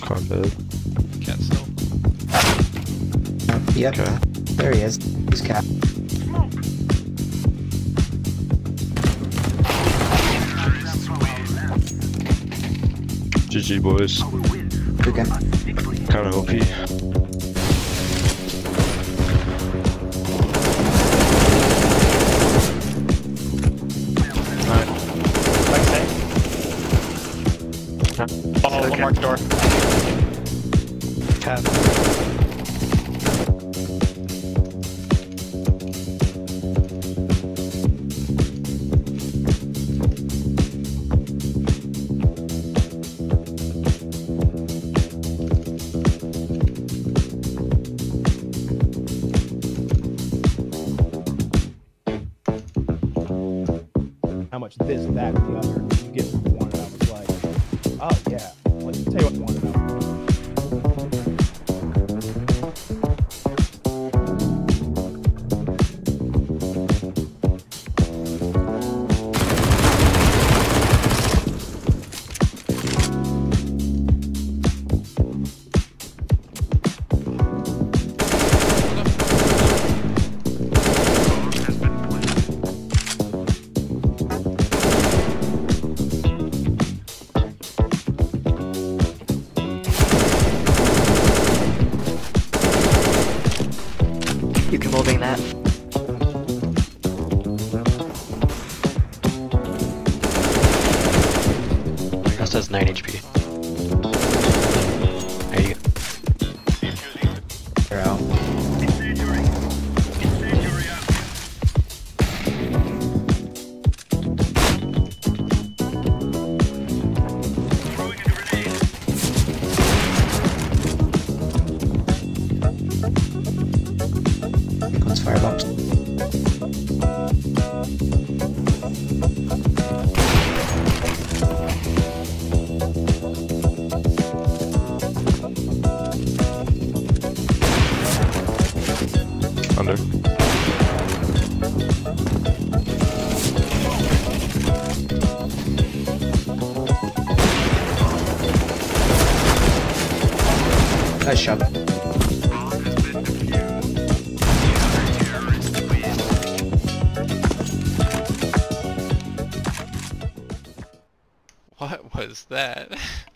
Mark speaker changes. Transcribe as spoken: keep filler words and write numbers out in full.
Speaker 1: Can't dead.
Speaker 2: Cat still.
Speaker 3: Yep.
Speaker 1: Okay.
Speaker 3: There he is. He's cat.
Speaker 1: G G boys.
Speaker 3: Good game.
Speaker 1: Kinda O P. Alright.
Speaker 2: Like say. Follow one mark door.
Speaker 1: Cat.
Speaker 4: How much this, that, and the other you get from one, and I was like, oh yeah, let's tell you what one and
Speaker 5: You can moving that. That says nine H P. There you go.
Speaker 3: They're out. Let's firebox.
Speaker 1: Under.
Speaker 3: Nice shot.
Speaker 2: What was that?